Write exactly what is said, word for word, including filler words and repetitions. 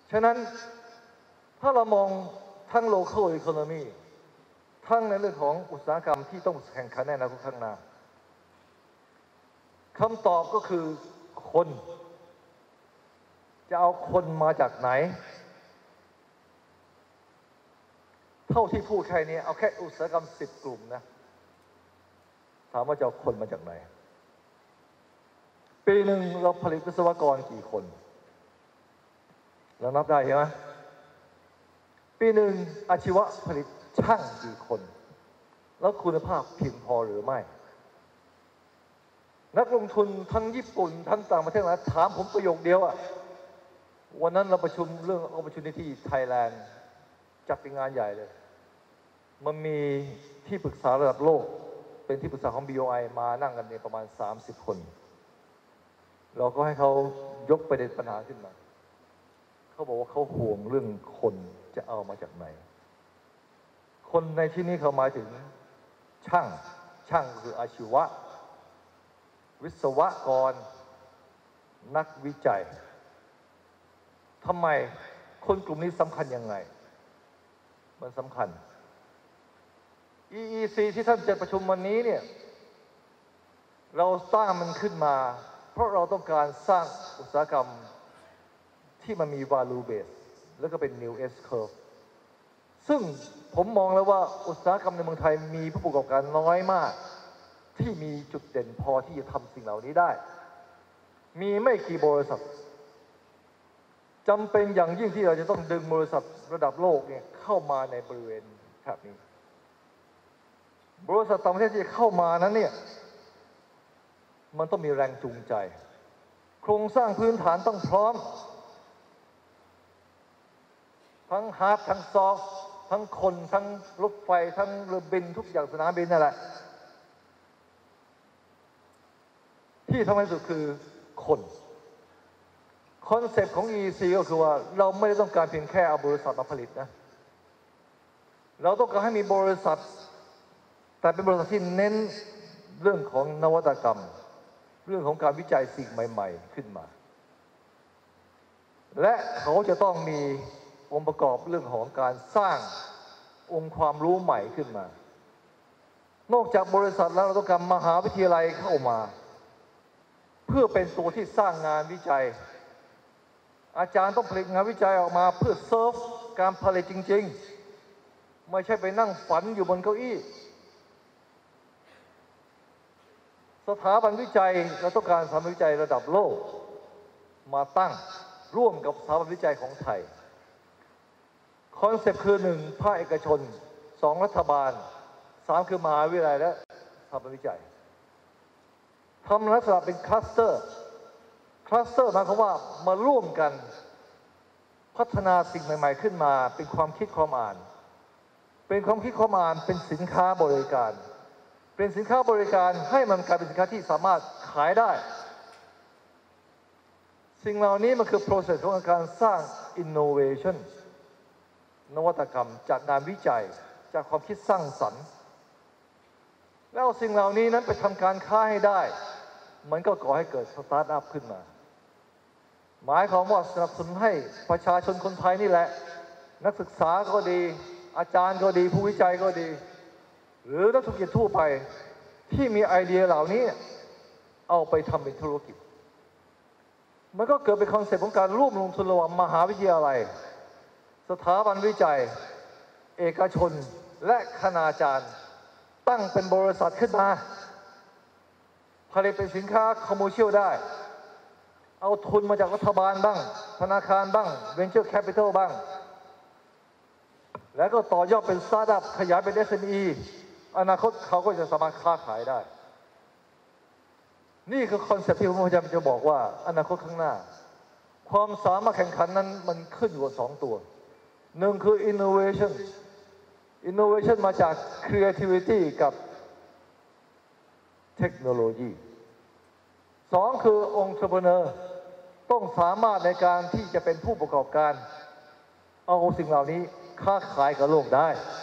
ฉะนั้นถ้าเรามองทั้ง local economy ทั้งในเรื่องของอุตสาหกรรมที่ต้องแข่งขันในอนาคตข้างหน้าคำตอบก็คือคนจะเอาคนมาจากไหนเท่าที่พูดแค่นี้เอาแค่อุตสาหกรรมสิบกลุ่มนะถามว่าจะเอาคนมาจากไหนปีหนึ่งเราผลิตวิศวกรกี่คนเรานับได้ใช่ไหมปีหนึ่งอาชีวะผลิตช่างกี่คนแล้วคุณภาพเพียงพอหรือไม่นักลงทุนทั้งญี่ปุ่นทั้งต่างประเทศนะถามผมประโยคเดียวอะวันนั้นเราประชุมเรื่อง opportunity Thailand จัดเป็นงานใหญ่เลยมันมีที่ปรึกษาระดับโลกเป็นที่ปรึกษาของ บี โอ ไอ มานั่งกันเนี่ยประมาณสามสิบคนเราก็ให้เขายกประเด็นปัญหาขึ้นมาเขาบอกว่าเขาห่วงเรื่องคนจะเอามาจากไหนคนในที่นี้เขาหมายถึงช่างช่างคืออาชีวะวิศวกรนักวิจัยทำไมคนกลุ่มนี้สำคัญยังไงมันสำคัญ อี อี ซี ที่ท่านจะประชุมวันนี้เนี่ยเราสร้างมันขึ้นมาเพราะเราต้องการสร้างอุตสาหกรรมที่มันมี value base แล้วก็เป็น new S curve ซึ่งผมมองแล้วว่าอุตสาหกรรมในเมืองไทยมีผู้ประกอบการน้อยมากที่มีจุดเด่นพอที่จะทำสิ่งเหล่านี้ได้มีไม่กี่บริษัทจำเป็นอย่างยิ่งที่เราจะต้องดึงบริษัทระดับโลกเนี่ยเข้ามาในบริเวณแถบนี้บริษัทต่างประเทศที่เข้ามานั้นเนี่ยมันต้องมีแรงจูงใจโครงสร้างพื้นฐานต้องพร้อมทั้งฮาร์ดทั้งซอฟต์ทั้งคนทั้งรถไฟทั้งเรือบินทุกอย่างสนามบินนั่นแหละที่ทำให้สุดคือคนคอนเซ็ปต์ของ อี อี ซี ก็คือว่าเราไม่ได้ต้องการเพียงแค่เอาบริษัทมาผลิตนะเราต้องการให้มีบริษัทแต่เป็นบริษัทที่เน้นเรื่องของนวัตกรรมเรื่องของการวิจัยสิ่งใหม่ๆขึ้นมาและเขาจะต้องมีองค์ประกอบเรื่องของการสร้างองค์ความรู้ใหม่ขึ้นมานอกจากบริษัทแล้วเราต้องการมหาวิทยาลัยเข้ามาเพื่อเป็นตัวที่สร้างงานวิจัยอาจารย์ต้องผลิตงานวิจัยออกมาเพื่อเซิร์ฟการผลิตจริงๆไม่ใช่ไปนั่งฝันอยู่บนเก้าอี้สถาบันวิจัยเราต้องการสถาบันวิจัยระดับโลกมาตั้งร่วมกับสถาบันวิจัยของไทยคอนเซ็ปต์คือหนึ่งภาคเอกชนสองรัฐบาลสามคือมหาวิทยาลัยและสถาบันวิจัยทำลักษณะเป็นคลัสเตอร์คลัสเตอร์หมายความว่ามาร่วมกันพัฒนาสิ่งใหม่ๆขึ้นมาเป็นความคิดความอ่านเป็นความคิดความอ่านเป็นสินค้าบริการเป็นสินค้าบริการให้มันกลายเป็นสินค้าที่สามารถขายได้สิ่งเหล่านี้มันคือ process ของการสร้าง innovation นวัตกรรมจากงานวิจัยจากความคิดสร้างสรรค์แล้วสิ่งเหล่านี้นั้นไปทำการค้าให้ได้มันก็ก่อให้เกิดสตาร์ทอัพขึ้นมาหมายความว่าสนับสนุนให้ประชาชนคนไทยนี่แหละนักศึกษาก็ดีอาจารย์ก็ดีผู้วิจัยก็ดีหรือนักธุรกิจทั่วไปที่มีไอเดียเหล่านี้เอาไปทำเป็นธุรกิจมันก็เกิดเป็นคอนเซ็ปต์ของการร่วมลงทุนระหว่างมหาวิทยาลัยสถาบันวิจัยเอกชนและคณาจารย์ตั้งเป็นบริษัทขึ้นมาผลิตเป็นสินค้าคอมเมอร์เชียลได้เอาทุนมาจากรัฐบาลบ้างธนาคารบ้าง Venture Capital บ้างแล้วก็ต่อยอดเป็นสตาร์ทอัพขยายเป็น เอส เอ็ม อี อนาคตเขาก็จะสามารถค้าขายได้นี่คือคอนเซ็ปต์ที่ผมพยายามจะบอกว่าอนาคตข้างหน้าความสามารถแข่งขันนั้นมันขึ้นอยู่กับสองตัวหนึ่งคือ innovation innovation มาจาก creativity กับเทคโนโลยีสองคือ entrepreneur ต้องสามารถในการที่จะเป็นผู้ประกอบการเอาสิ่งเหล่านี้ค้าขายกับโลกได้